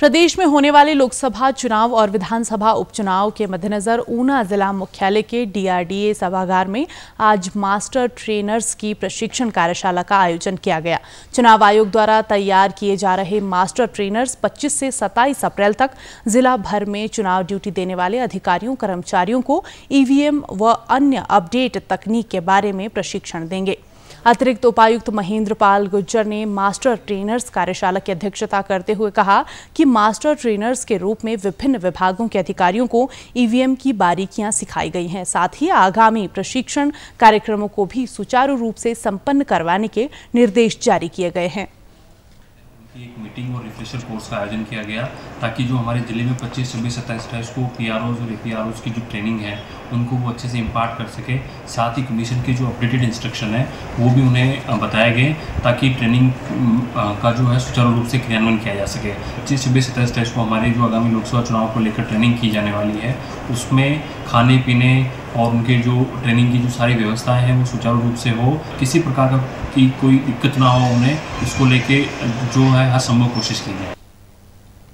प्रदेश में होने वाले लोकसभा चुनाव और विधानसभा उपचुनाव के मद्देनजर ऊना जिला मुख्यालय के डीआरडीए सभागार में आज मास्टर ट्रेनर्स की प्रशिक्षण कार्यशाला का आयोजन किया गया। चुनाव आयोग द्वारा तैयार किए जा रहे मास्टर ट्रेनर्स 25 से 27 अप्रैल तक जिला भर में चुनाव ड्यूटी देने वाले अधिकारियों कर्मचारियों को ईवीएम व अन्य अपडेट तकनीक के बारे में प्रशिक्षण देंगे। अतिरिक्त उपायुक्त महेंद्र पाल गुज्जर ने मास्टर ट्रेनर्स कार्यशाला की अध्यक्षता करते हुए कहा कि मास्टर ट्रेनर्स के रूप में विभिन्न विभागों के अधिकारियों को ईवीएम की बारीकियां सिखाई गई हैं। साथ ही आगामी प्रशिक्षण कार्यक्रमों को भी सुचारू रूप से संपन्न करवाने के निर्देश जारी किए गए हैं। एक मीटिंग और रिफ्रेशर कोर्स का आयोजन किया गया ताकि जो हमारे जिले में 25, 26, 27 को पीआरओज और एपीआरओज की जो ट्रेनिंग है उनको वो अच्छे से इम्पार्ट कर सके। साथ ही कमीशन के जो अपडेटेड इंस्ट्रक्शन है वो भी उन्हें बताए गए ताकि ट्रेनिंग का जो है सुचारू रूप से क्रियान्वयन किया जा सके। 25, 26, 27 को हमारे जो आगामी लोकसभा चुनाव को लेकर ट्रेनिंग की जाने वाली है उसमें खाने पीने और उनके जो ट्रेनिंग की जो सारी व्यवस्थाएं हैं वो सुचारू रूप से हो, किसी प्रकार की कोई दिक्कत ना हो उन्हें, इसको लेके जो है हर संभव कोशिश की जाए।